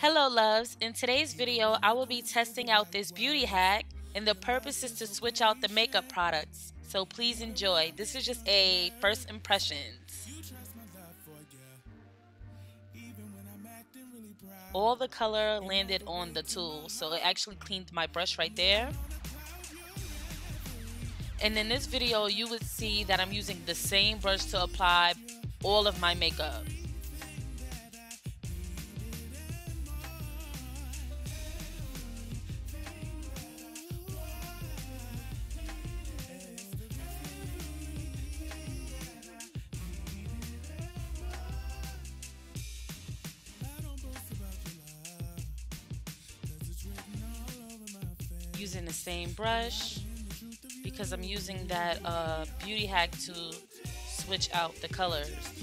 Hello loves, in today's video I will be testing out this beauty hack and the purpose is to switch out the makeup products. So please enjoy. This is just a first impressions. All the color landed on the tool, so it actually cleaned my brush right there. And in this video you would see that I'm using the same brush to apply all of my makeup. Using the same brush because I'm using that beauty hack to switch out the colors.